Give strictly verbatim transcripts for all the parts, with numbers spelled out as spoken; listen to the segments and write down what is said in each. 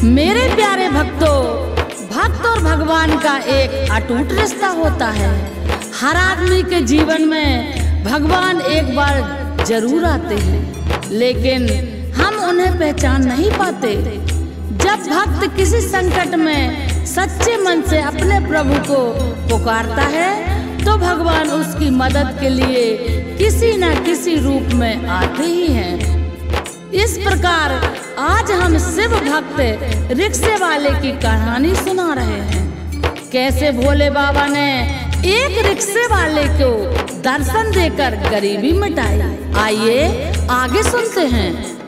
मेरे प्यारे भक्तों, भक्त और भगवान का एक अटूट रिश्ता होता है। हर आदमी के जीवन में भगवान एक बार जरूर आते हैं, लेकिन हम उन्हें पहचान नहीं पाते। जब भक्त किसी संकट में सच्चे मन से अपने प्रभु को पुकारता है तो भगवान उसकी मदद के लिए किसी न किसी रूप में आते ही हैं। इस प्रकार आज हम शिव भक्त रिक्शे वाले की कहानी सुना रहे हैं। कैसे भोले बाबा ने एक रिक्शे वाले को दर्शन देकर गरीबी मिटाई। आइए आगे सुनते हैं।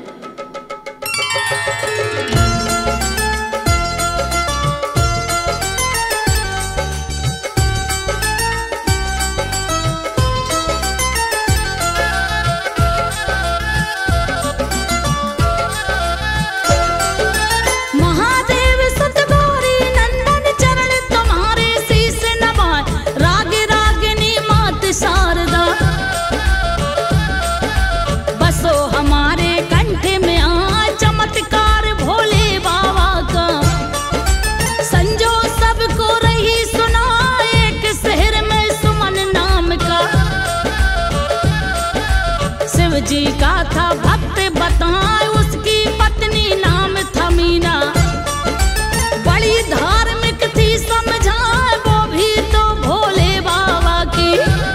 जी का था भक्त बताए, उसकी पत्नी नाम था मीना। बड़ी धार्मिक थी समझाए, वो भी तो भोले बाबा की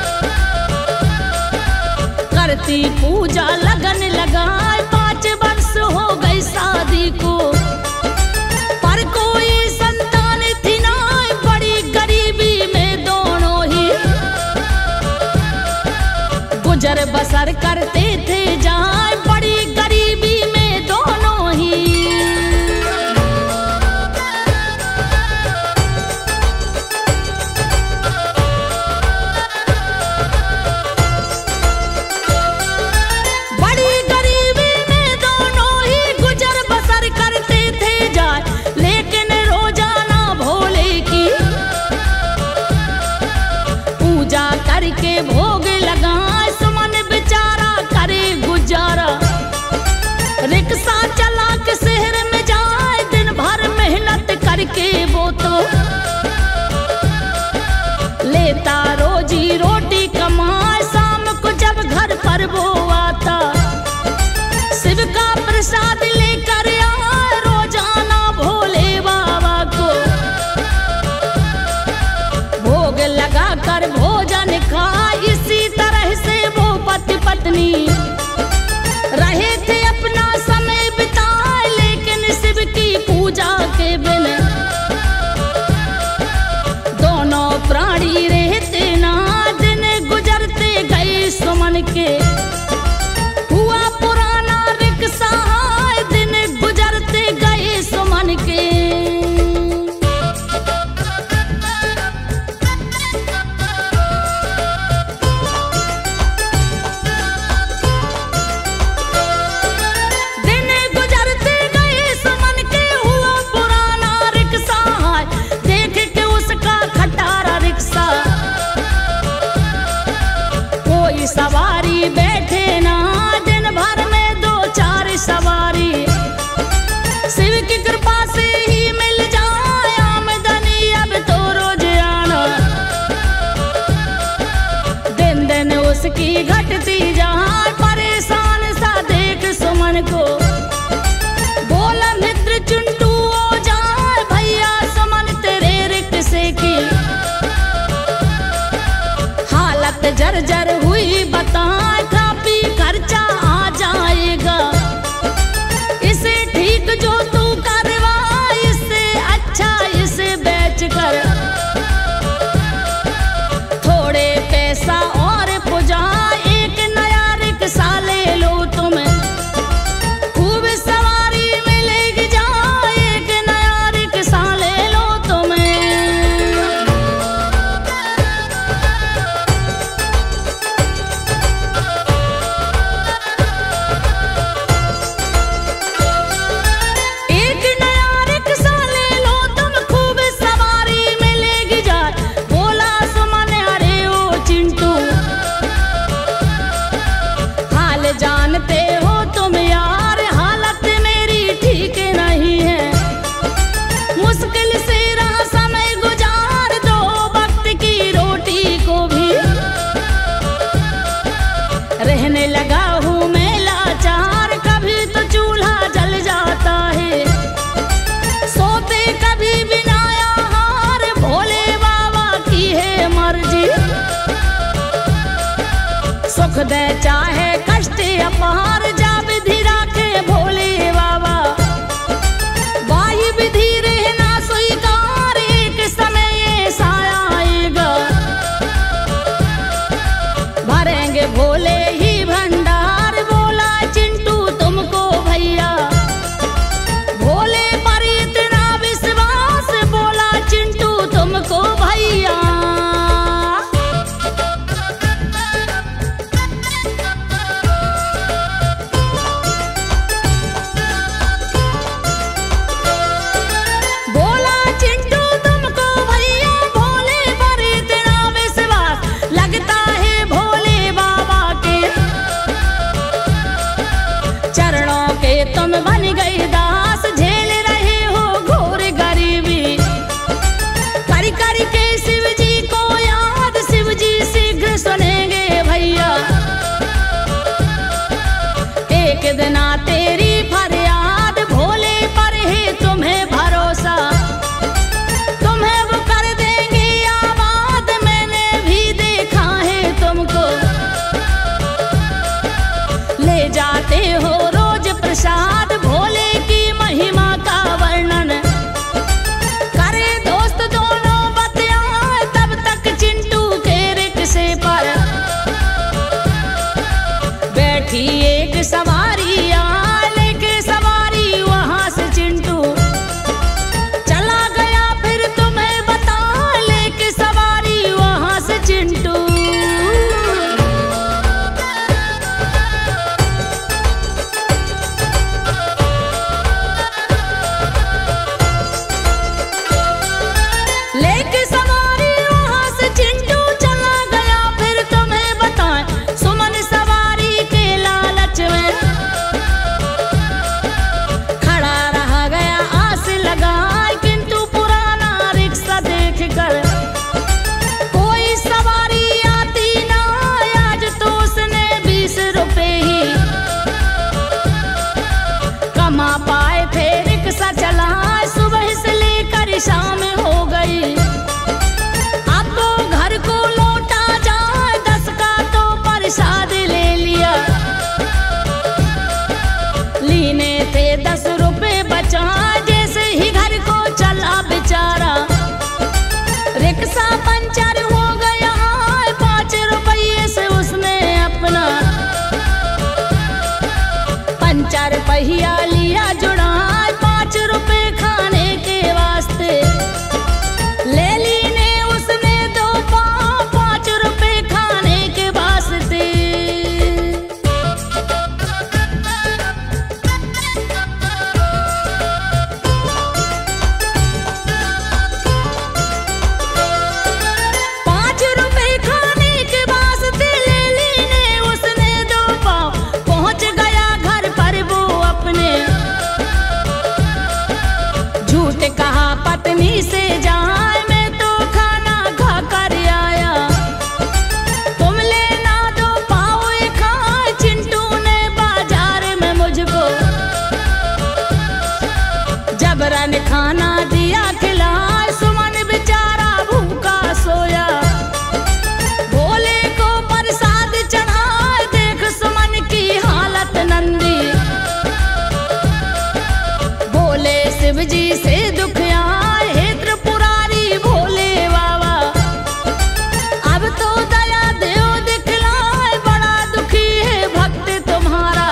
करती पूजा लगन लगाए। पाँच वर्ष हो गई शादी को, पर कोई संतान थी ना, बड़ी गरीबी में दोनों ही गुजर बसर करते थे जाए, बड़ी गरीबी में दोनों ही। बड़ी गरीबी में दोनों ही गुजर बसर करते थे जाए, लेकिन रोजाना भोले की पूजा करके भोग लगाए। सुमन बेचारा करे गुजारा, रिक्शा चला के शहर में जाए, दिन भर मेहनत करके वो तो लेता रोजी रोटी कमाए। शाम को जब घर पर वो आता, शिव का प्रसाद लेकर आए, रोजाना भोले बाबा को भोग लगा कर भोजन खाए। इसी तरह से वो पति पत्नी रहे थे, अपना समय बिताए, लेकिन शिव की पूजा के बिना दोनों प्राणी रहते ना। दिन गुजरते गए सुमन के, हुआ पुराना रिक्शा चाहे कष्ट अपार जा विधि राखे भोले बाबा। वाही विधि रहना स्वीकार एक समय ऐसा आएगा, भरेंगे भोले ही भंडार। बोला चिंटू तुमको भैया, भोले पर इतना विश्वास, बोला चिंटू तुमको भैया। बोला चिंटू तुमको भैया, भोले पर इतना विश्वास, लगता है भोले बाबा के चरणों के तुम बन गए दास। झेल रहे हो घोर गरीबी, कर कर के शिव जी को याद, शिव जी शीघ्र सुनेंगे भैया। एक दिन आ तेरी फरियाद, भोले पर है तुम्हें भरोसा, तुम्हें वो कर देंगे आबाद। मैंने भी देखा है तुमको, ले जाते हो रोज प्रसाद। भोले की महिमा का वर्णन करे दोस्त दोनों बतियाए, तब तक चिंटू के रिक्शे पर बैठी एक सवारी आ। लेके सवारी वहां से चिंटू चला गया, फिर तुम्हें बता, लेके सवारी वहां से चिंटू। लेके सवारी वहां से चिंटू चला गया, फिर तुम्हें बताएं सुमन सवारी के लालच में खड़ा रह गया आस लगाए। किंतु पुराना रिक्शा देख कर कोई सवारी आती ना, आज तो उसने बीस रुपए ही कमा पाए थे। रिक्शा चलाए सुबह से लेकर शाम हो गई, अब तो घर को लौटा जाए। दस का तो प्रसाद ले लिया, लीने थे दस रुपए बचा। जैसे ही घर को चला बेचारा, रिक्शा पंचर हो गया। पाँच रुपये से उसने अपना पंचर पहिया लिया जुड़ा। पाँच रुपए खाने के वास्ते ले लीने उसने दो पाँव, पाँच रुपए खाने के वास्ते। पाँच रुपए खाने के वास्ते ले लीने उसने दो पाँव। पहुंच गया घर पर वो अपने, झूठ कहा पत्नी से जाए, मैं तो खाना खा कर आया। तुम लेना दो पाव खाए, चिंटू ने बाजार में मुझको जबरन खाना दिया खिलाए। सुमन बेचारा भूखा सोया, भोले को प्रसाद चढ़ाए। देख सुमन की हालत नंदी, बोले शिव जी से दुख आए। हे त्रिपुरारी भोले बाबा, अब तो दया देव दिखलाए। बड़ा दुखी है भक्त तुम्हारा,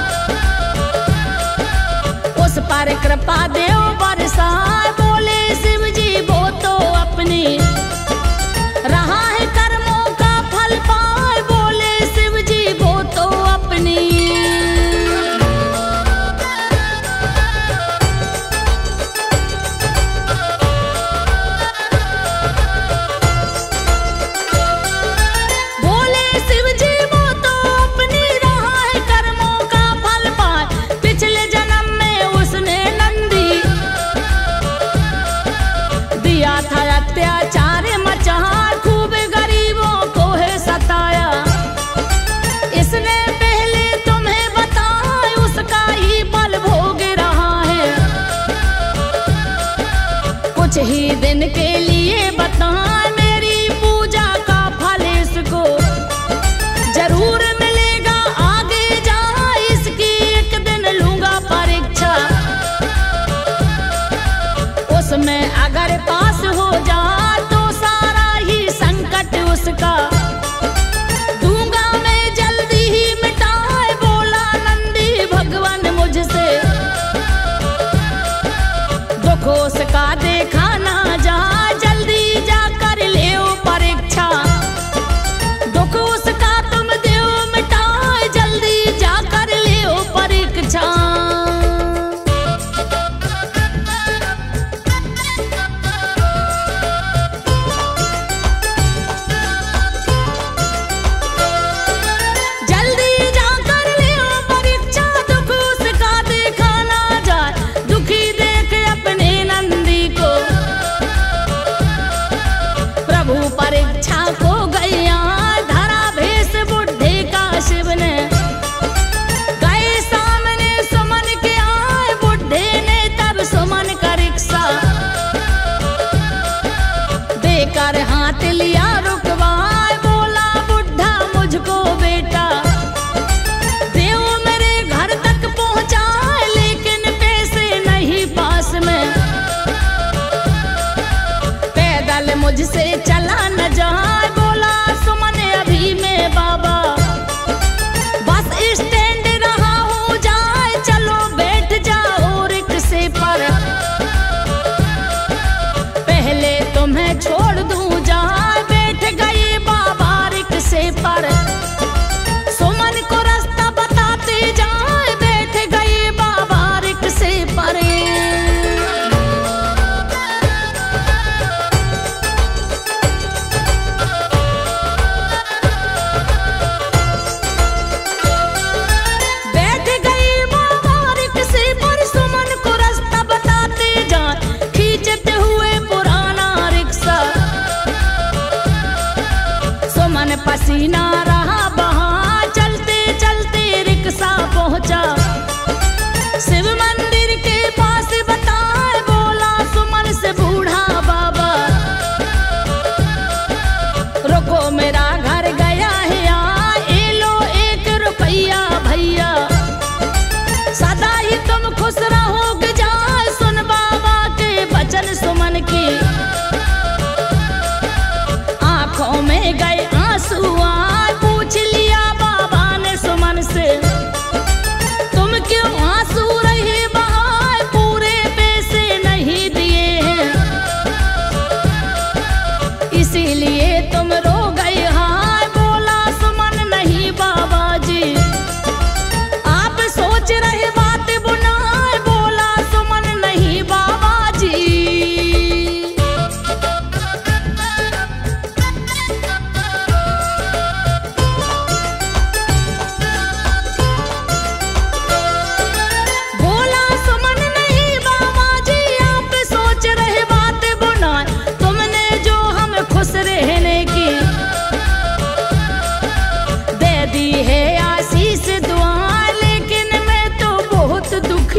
उस पर कृपा देव बरसाए। बोले शिव जी वो तो अपनी रहा है कर्मों का फल पाए। बोले शिव जी वो तो अपनी बोले शिव जी वो तो अपनी रहा है कर्मों का फल पाए। पिछले जन्म में उसने नंदी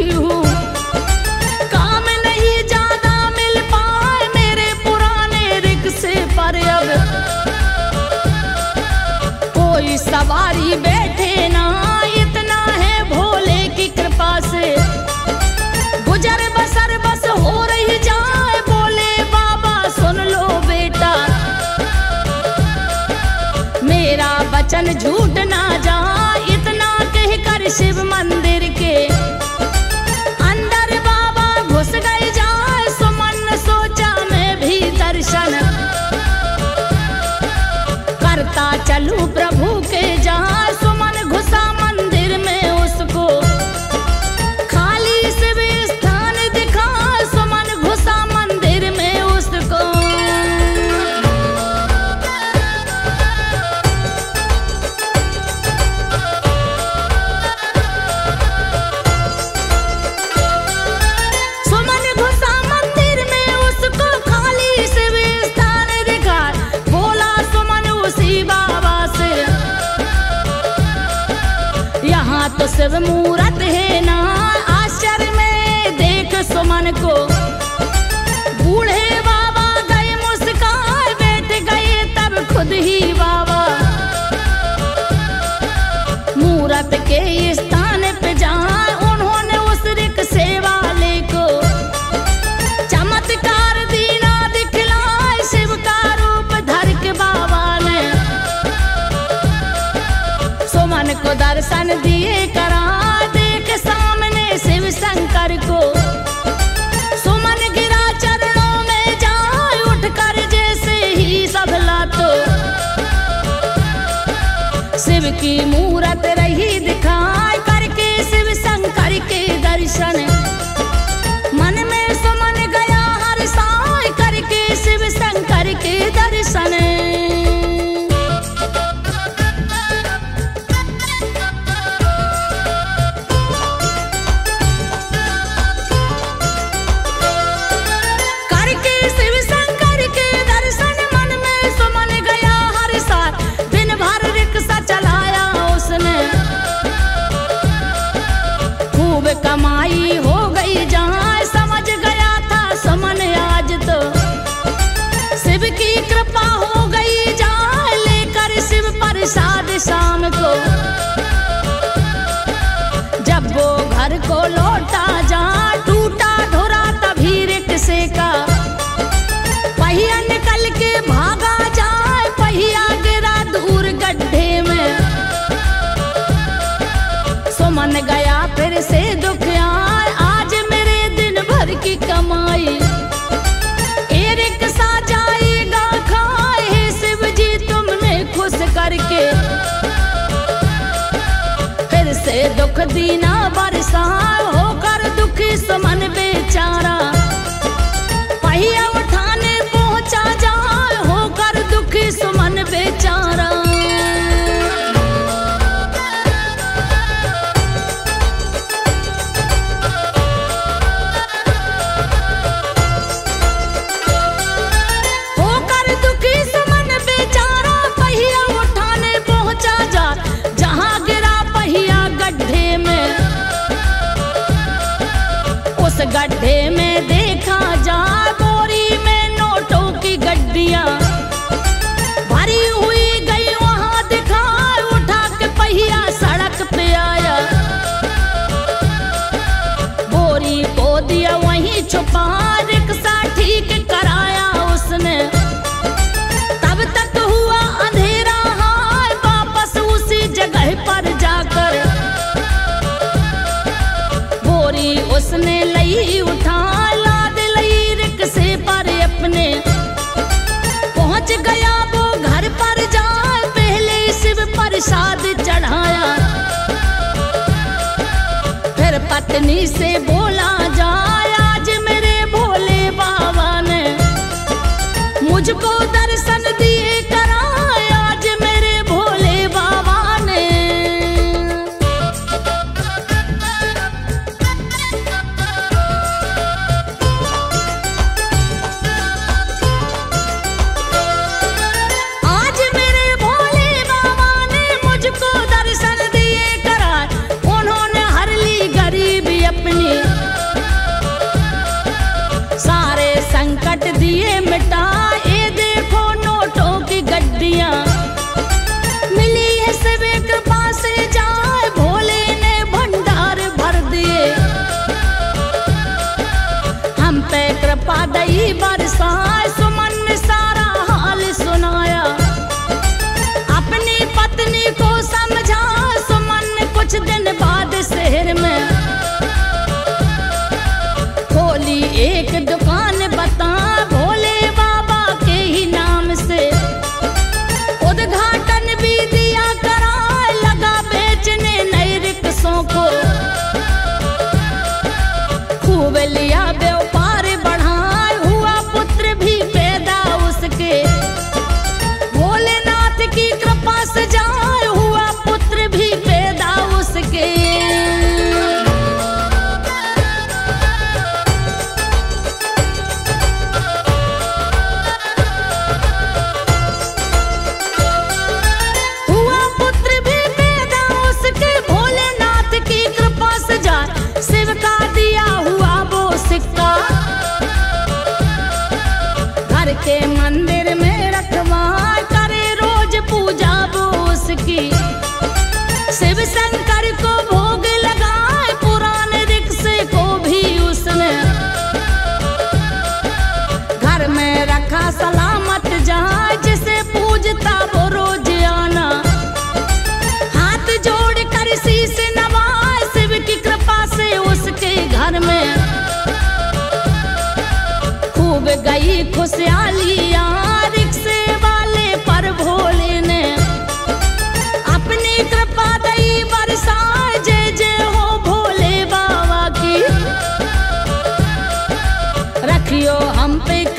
दुखी हूँ। काम नहीं ज्यादा मिल पाए मेरे पुराने रिक्शे पर, अब कोई सवारी बैठे ना, इतना है भोले की कृपा से गुजर बसर बस हो रही जाए। बोले बाबा सुन लो बेटा, मेरा वचन झूठ ना जाए। इतना कहकर शिव मंदिर के अंदर बाबा घुस गए जाए। सुमन सोचा मैं भी दर्शन करता चलूं प्रभु के जहाँ। सुमन घुसा मंदिर में, उसको खाली शिव स्थान दिखा। सुमन घुसा मंदिर में उसको, सुमन घुसा मंदिर में उसको खाली शिव स्थान दिखा। बोला सुमन उसी बाबा से, यहाँ तो शिव मूरत है ना। आश्चर्य में देख सुमन को बूढ़े बाबा गए मुस्कान। बैठ गए तब खुद ही बाबा मूरत के स्थान पे जहाँ। उन्होंने उस रिक्शे वाले को चमत्कार दीना दिखलाए। शिव का रूप धर के बाबा ने सुमन को दर्शन दिए करा। देख सामने शिव शंकर को, सुमन गिरा चरणों में जाए। उठकर जैसे ही सबला तो शिव की मूरत रही दिखाई। करके शिव शंकर के दर्शन मन में सुमन गया हर साय। करके शिव शंकर के दर्शन करके शिव शंकर के दर्शन मन में सुमन गया हर साथ। दिन भर रिक्शा चलाया उसने, खूब कमाई हो गई जहाँ। समझ गया था सुमन आज तो शिव की कृपा हो गई जहाँ। लेकर शिव प्रसाद शाम को जब वो घर को लौटा जहाँ। टूटा धुरा तभी रिक्शे का पहिया निकल के भागा जाए। पहिया गिरा दूर गड्ढे में, सुमन गया फिर से दुख आए। आज मेरे दिन भर की कमाई ए रिक्शा जाएगा खाए। हे शिव जी तुमने खुश करके फिर से दुख दीना बरसा। होकर दुखी सुमन बेचारा पहिया उठाने पहुंचा जाए। होकर दुखी सुमन बेचारा, होकर दुखी सुमन बेचारा पहिया उठाने पहुंचा जा। जहां गिरा पहिया गड्ढे में, उस गड्ढे में देखा जा बोरी में नोटों की गड्डियां भरी हुई गई। वहां दिखा उठा के पहिया सड़क पे आया। बोरी को दिया वहीं छुपा। रिक्शा ठीक कराया उसने, तब तक हुआ अंधेरा। हाय वापस उसी जगह पर जाकर बोरी उसने लई उठा। लाद लई रिक्शे पर अपने, पहुंच गया वो घर पर जाए। पहले शिव प्रसाद चढ़ाया, फिर पत्नी से बोला जाए। आज मेरे भोले बाबा ने मुझको दर्शन दिए कराए। आज मेरे भोले बाबा ने अपनी हम पे कृपा दई बरसाए, सुमन ने सारा हाल सुनाया। अपनी पत्नी को समझा सुमन ने कुछ दिन बाद शहर में खोली एक दुकान, बता भोले बाबा के ही नाम से। उद्घाटन भी दिया करा, लगा बेचने नए रिक्शों को। खूब लिया व्यापार बढ़ाए, हुआ पुत्र भी पैदा उसके। भोलेनाथ की कृपा से जाए, हुआ पुत्र भी पैदा उसके। हुआ पुत्र भी पैदा उसके, भोलेनाथ की कृपा से जाए। शिव का दिया हुआ वो सिक्का, घर के मंदिर में रखवा, करे रोज पूजा वो उसकी। शिव शंकर को भोग लगाए, पुराने रिक्शे को भी उसने घर में रखा सलामत जाए। जिसे पूजता वो रोज आना, हाथ जोड़ कर शीश नवाए। शिव की कृपा से उसके घर में खूब गई खुशहालियाँ। रिक्शे वाले पर भोले ने अपनी कृपा दई बरसाए। जय जय हो भोले बाबा की, रखियो हम पे